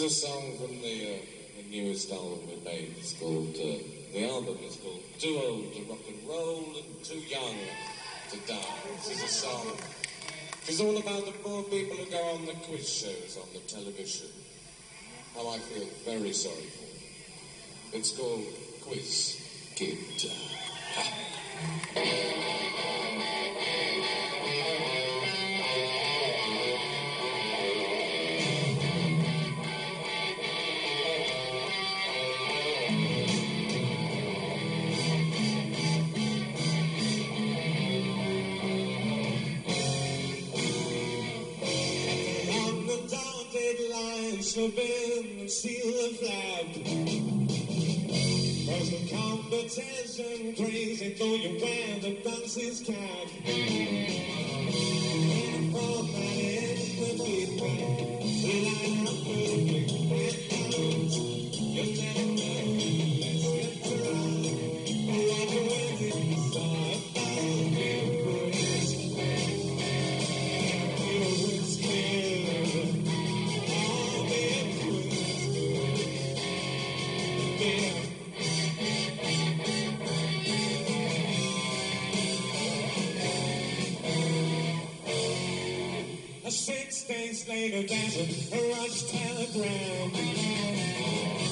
a song from the newest album we made. It's called, the album is called Too Old to Rock and Roll and Too Young to Die. This is a song. It's all about the poor people who go on the quiz shows on the television. How I feel very sorry for them. It's called Quiz Kid. So bend and seal the flag. Cause the competition crazy, though you wear the dance's cap. And a fortnight in the feedback, we line up perfect and out. You never know, let's get around. Like a wedding star, about being quiz. It's clear. Later, there's a rush telegram.